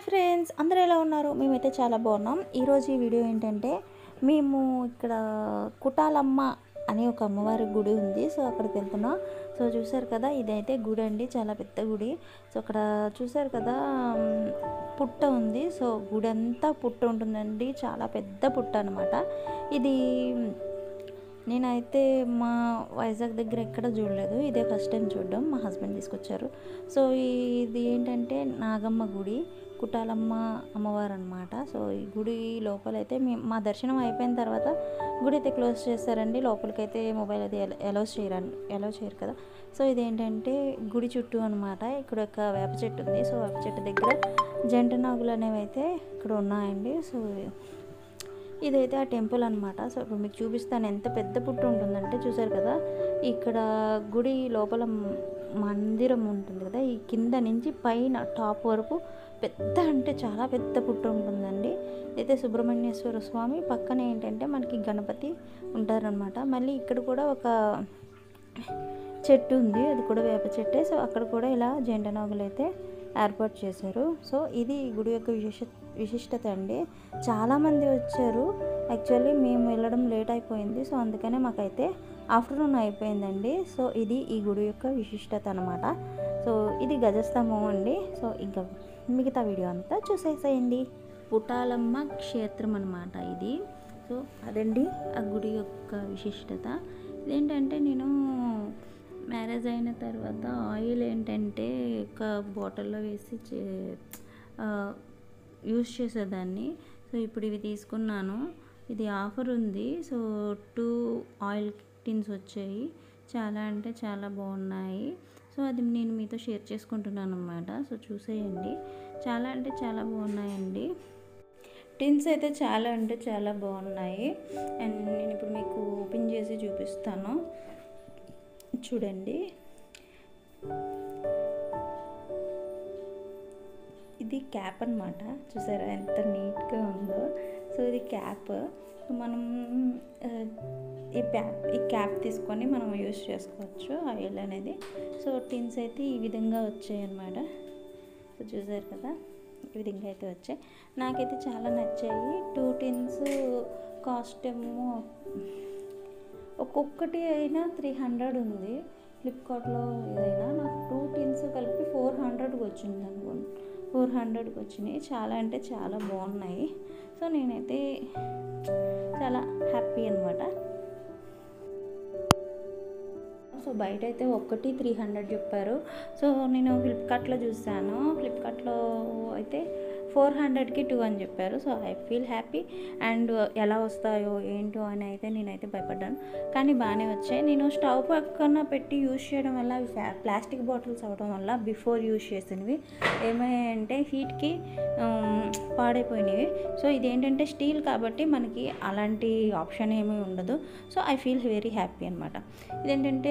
Friends, అందరూ ఎలా ఉన్నారు? మేమైతే చాలా బాగున్నాం. ఈరోజు ఈ వీడియో ఏంటంటే, మేము ఇక్కడ కుటాలమ్మ అనే ఒక అమ్మవారి గుడి ఉంది. సో అక్కడికి వెళ్తున్నాం. సో చూసారు కదా, ఇదైతే గుడి అండి, చాలా పెద్ద గుడి. సో అక్కడ చూసారు కదా, పుట్ట ఉంది. సో గుడి అంతా పుట్ట ఉంటుందండి, చాలా పెద్ద పుట్ట అనమాట. ఇది నేనైతే మా వైజాగ్ దగ్గర ఎక్కడ చూడలేదు, ఇదే ఫస్ట్ టైం చూడడం. మా హస్బెండ్ తీసుకొచ్చారు. సో ఇది ఏంటంటే నాగమ్మ గుడి, కుటాలమ్మ అమ్మవారు అనమాట. సో ఈ గుడి లోపలైతే మా దర్శనం అయిపోయిన తర్వాత గుడి అయితే క్లోజ్ చేస్తారండి. లోపలికైతే మొబైల్ అయితే అలౌ చేయరు కదా. సో ఇదేంటంటే గుడి చుట్టూ అనమాట. ఇక్కడ ఒక వేప చెట్టు ఉంది. సో వేప చెట్టు దగ్గర జంట నాగులు అనేవి అయితే ఇక్కడ ఉన్నాయండి. సో ఇదైతే ఆ టెంపుల్ అనమాట. సో ఇప్పుడు మీకు చూపిస్తాను, ఎంత పెద్ద పుట్టు ఉంటుందంటే, చూసారు కదా, ఇక్కడ గుడి లోపల మందిరం ఉంటుంది కదా, ఈ కింద నుంచి పైన టాప్ వరకు పెద్ద, అంటే చాలా పెద్ద పుట్టు ఉంటుందండి. అయితే సుబ్రహ్మణ్యేశ్వర స్వామి పక్కన ఏంటంటే మనకి గణపతి ఉంటారనమాట. మళ్ళీ ఇక్కడ కూడా ఒక చెట్టు ఉంది, అది కూడా వేప చెట్టే. సో అక్కడ కూడా ఇలా జంట నాగులు అయితే ఏర్పాటు చేశారు. సో ఇది గుడి యొక్క విశిష్టత అండి. చాలామంది వచ్చారు. యాక్చువల్లీ మేము వెళ్ళడం లేట్ అయిపోయింది. సో అందుకనే మాకైతే ఆఫ్టర్నూన్ అయిపోయిందండి. సో ఇది ఈ గుడి యొక్క విశిష్టత అనమాట. సో ఇది గజస్తంభం అండి. సో ఇంకా మిగతా వీడియో అంతా చూసేసేయండి. కుటాలమ్మ క్షేత్రం అనమాట ఇది. సో అదండి ఆ గుడి యొక్క విశిష్టత. ఇదేంటంటే, నేను మ్యారేజ్ అయిన తర్వాత ఆయిల్ ఏంటంటే ఒక బాటిల్లో వేసి యూస్ చేసేదాన్ని. సో ఇప్పుడు ఇవి తీసుకున్నాను. ఇది ఆఫర్ ఉంది. సో 2 ఆయిల్ టిన్స్ వచ్చాయి. చాలా అంటే చాలా బాగున్నాయి. సో అది నేను మీతో షేర్ చేసుకుంటున్నాను అన్నమాట. సో చూసేయండి, చాలా అంటే చాలా బాగున్నాయండి. టిన్స్ అయితే చాలా అంటే చాలా బాగున్నాయి. అండ్ నేను ఇప్పుడు మీకు ఓపెన్ చేసి చూపిస్తాను, చూడండి. ఇది క్యాప్ అనమాట. చూసారా ఎంత నీట్గా ఉందో. సో ఇది క్యాప్. మనం ఈ క్యాప్ తీసుకొని మనం యూస్ చేసుకోవచ్చు ఆయిల్ అనేది. సో టిన్స్ అయితే ఈ విధంగా వచ్చాయి అన్నమాట. సో చూసారు కదా, ఈ విధంగా అయితే వచ్చాయి. నాకైతే చాలా నచ్చాయి. 2 టిన్స్ కాస్ట్ ఏమో ఒక్కొక్కటి అయినా 300 ఉంది. ఫ్లిప్కార్ట్లో ఏదైనా నాకు 2 టిన్స్ కలిపి 400కి వచ్చింది అనుకోండి. 400కి వచ్చినాయి. చాలా అంటే చాలా బాగున్నాయి. సో నేనైతే చాలా హ్యాపీ అనమాట. సో బయట అయితే ఒక్కటి 300 చెప్పారు. సో నేను ఫ్లిప్కార్ట్లో చూసాను. ఫ్లిప్కార్ట్లో అయితే 400కి 2 అని చెప్పారు. So I feel happy. And ఎలా వస్తాయో ఏంటో అని అయితే నేనైతే భయపడ్డాను, కానీ బాగానే వచ్చాయి. నేను స్టవ్ పక్కన పెట్టి యూజ్ చేయడం వల్ల అవి ప్లాస్టిక్ బాటిల్స్ అవ్వడం వల్ల బిఫోర్ యూజ్ చేసినవి ఏమయ్యాయంటే హీట్కి పాడైపోయినవి. సో ఇదేంటంటే స్టీల్ కాబట్టి మనకి అలాంటి ఆప్షన్ ఏమీ ఉండదు. So I feel very happy అనమాట. ఇదేంటంటే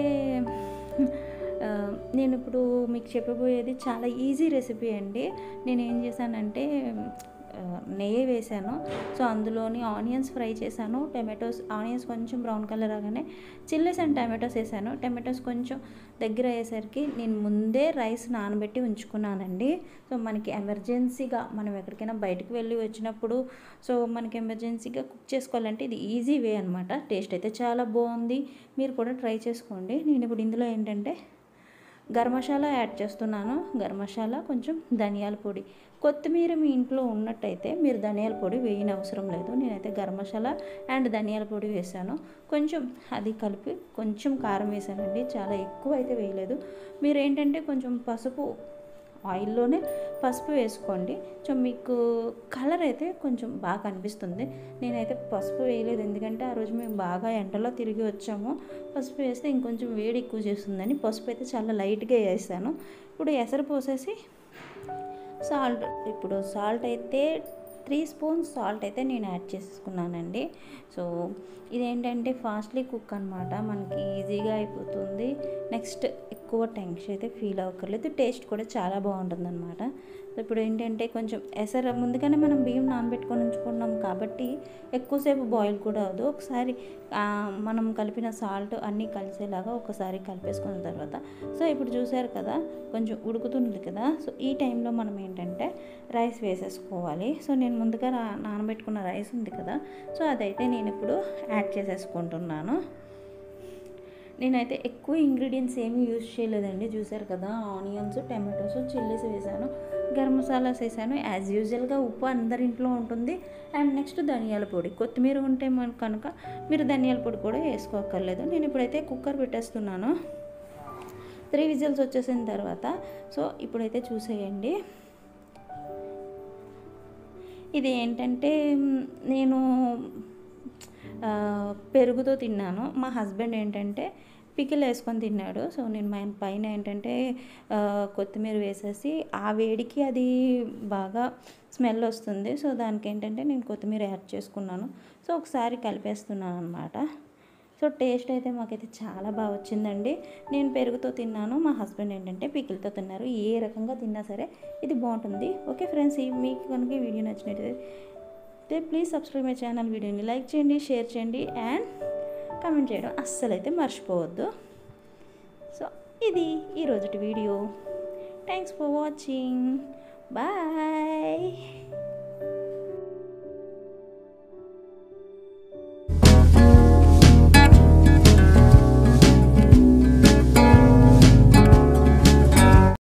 నేను ఇప్పుడు మీకు చెప్పబోయేది చాలా ఈజీ రెసిపీ అండి. నేను ఏం చేశానంటే నెయ్యి వేసాను. సో అందులోని ఆనియన్స్ ఫ్రై చేశాను, ఆనియన్స్ కొంచెం బ్రౌన్ కలర్ రాగానే చిల్లీస్ అండ్ టమాటోస్ వేసాను. టమాటోస్ కొంచెం దగ్గర అయ్యేసరికి నేను ముందే రైస్ నానబెట్టి ఉంచుకున్నానండి. సో మనకి ఎమర్జెన్సీగా మనం ఎక్కడికైనా బయటకు వెళ్ళి వచ్చినప్పుడు సో మనకి ఎమర్జెన్సీగా కుక్ చేసుకోవాలంటే ఇది ఈజీ వే అనమాట. టేస్ట్ అయితే చాలా బాగుంది, మీరు కూడా ట్రై చేసుకోండి. నేను ఇప్పుడు ఇందులో ఏంటంటే గరం మసాలా యాడ్ చేస్తున్నాను. గరం మసాలా, కొంచెం ధనియాల పొడి, కొత్తిమీర మీ ఇంట్లో ఉన్నట్టయితే మీరు ధనియాల పొడి వేయని అవసరం లేదు. నేనైతే గరం మసాలా అండ్ ధనియాల పొడి వేసాను. కొంచెం అది కలిపి కొంచెం కారం వేసానండి, చాలా ఎక్కువ అయితే వేయలేదు. మీరు ఏంటంటే కొంచెం పసుపు, ఆయిల్లోనే పసుపు వేసుకోండి. సో మీకు కలర్ అయితే కొంచెం బాగా కనిపిస్తుంది. నేనైతే పసుపు వేయలేదు, ఎందుకంటే ఆ రోజు మేము బాగా ఎండలో తిరిగి వచ్చాము. పసుపు వేస్తే ఇంకొంచెం వేడి ఎక్కువ చేస్తుందని పసుపు అయితే చాలా లైట్గా వేసాను. ఇప్పుడు ఎసరు పోసేసి సాల్ట్, ఇప్పుడు సాల్ట్ అయితే 3 స్పూన్స్ సాల్ట్ అయితే నేను యాడ్ చేసుకున్నానండి. సో ఇదేంటంటే ఫాస్ట్లీ కుక్ అనమాట, మనకి ఈజీగా అయిపోతుంది. నెక్స్ట్ ఎక్కువ టెన్షన్ అయితే ఫీల్ అవ్వక్కర్లేదు. టేస్ట్ కూడా చాలా బాగుంటుంది అనమాట. ఇప్పుడు ఏంటంటే కొంచెం ఎసరు ముందుగానే మనం బియ్యం నానబెట్టుకొని ఉంచుకున్నాం కాబట్టి ఎక్కువసేపు బాయిల్ కూడా అవ్వదు. ఒకసారి మనం కలిపిన సాల్ట్ అన్నీ కలిసేలాగా ఒకసారి కలిపేసుకున్న తర్వాత సో ఇప్పుడు చూసారు కదా కొంచెం ఉడుకుతుంది కదా. సో ఈ టైంలో మనం ఏంటంటే రైస్ వేసేసుకోవాలి. సో నేను ముందుగా నానబెట్టుకున్న రైస్ ఉంది కదా, సో అదైతే నేను ఇప్పుడు యాడ్ చేసేసుకుంటున్నాను. నేనైతే ఎక్కువ ఇంగ్రీడియంట్స్ ఏమీ యూజ్ చేయలేదండి. చూసారు కదా, ఆనియన్స్, టమాటోస్, చిల్లీస్ వేసాను, గరం మసాలాస్ వేసాను. యాజ్ యూజువల్గా ఉప్పు అందరింట్లో ఉంటుంది. అండ్ నెక్స్ట్ ధనియాల పొడి, కొత్తిమీర ఉంటే కనుక మీరు ధనియాల పొడి కూడా వేసుకోక్కర్లేదు. నేను ఇప్పుడైతే కుక్కర్ పెట్టేస్తున్నాను. 3 విజిల్స్ వచ్చేసిన తర్వాత సో ఇప్పుడైతే చూసేయండి. ఇది ఏంటంటే నేను పెరుగుతో తిన్నాను. మా హస్బెండ్ ఏంటంటే పికిల్ వేసుకొని తిన్నాడు. సో నేను పైన ఏంటంటే కొత్తిమీర వేసేసి ఆ వేడికి అది బాగా స్మెల్ వస్తుంది. సో దానికి ఏంటంటే నేను కొత్తిమీర యాడ్ చేసుకున్నాను. సో ఒకసారి కలిపేస్తున్నాను అనమాట. సో టేస్ట్ అయితే మాకైతే చాలా బాగా వచ్చిందండి. నేను పెరుగుతో తిన్నాను, మా హస్బెండ్ ఏంటంటే పికిల్తో తిన్నారు. ఏ రకంగా తిన్నా సరే ఇది బాగుంటుంది. ఓకే ఫ్రెండ్స్, మీకు కనుక ఈ వీడియో నచ్చినట్లయితే ప్లీజ్ సబ్స్క్రైబ్ మై ఛానల్. వీడియోని లైక్ చేయండి, షేర్ చేయండి అండ్ కామెంట్ చేయడం అస్సలైతే మర్చిపోవద్దు. సో ఇది ఈరోజుటి video. Thanks for watching. Bye.